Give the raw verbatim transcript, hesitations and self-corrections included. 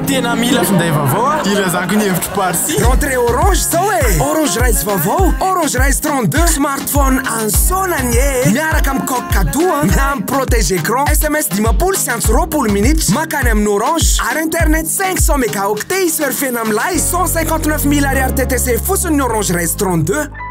tena mila finday vaovao ilazako ny hevitro parsi rentrée orange zao e orange rice vaovao orange rice trente-deux smartphone ansonany e miaraka amin'ny coque cadeau miamy protège écran sms dimapolo sy antso roapolo minitra makany amin'ny orange ary internet cinq cents mégaoctet surfena amin'ny lay cent cinquante-neuf mille ariary ttc fotsiny ny orange rice trente-deux